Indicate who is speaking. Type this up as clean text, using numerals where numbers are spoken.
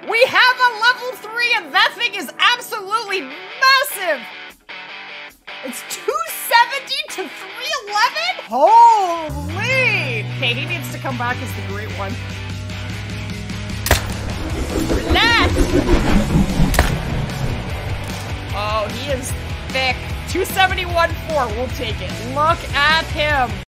Speaker 1: We have a level 3 and that thing is absolutely massive! It's 270 to 311? Holy! Okay, he needs to come back as the Great One. That! Oh, he is thick. 271.4, we'll take it. Look at him.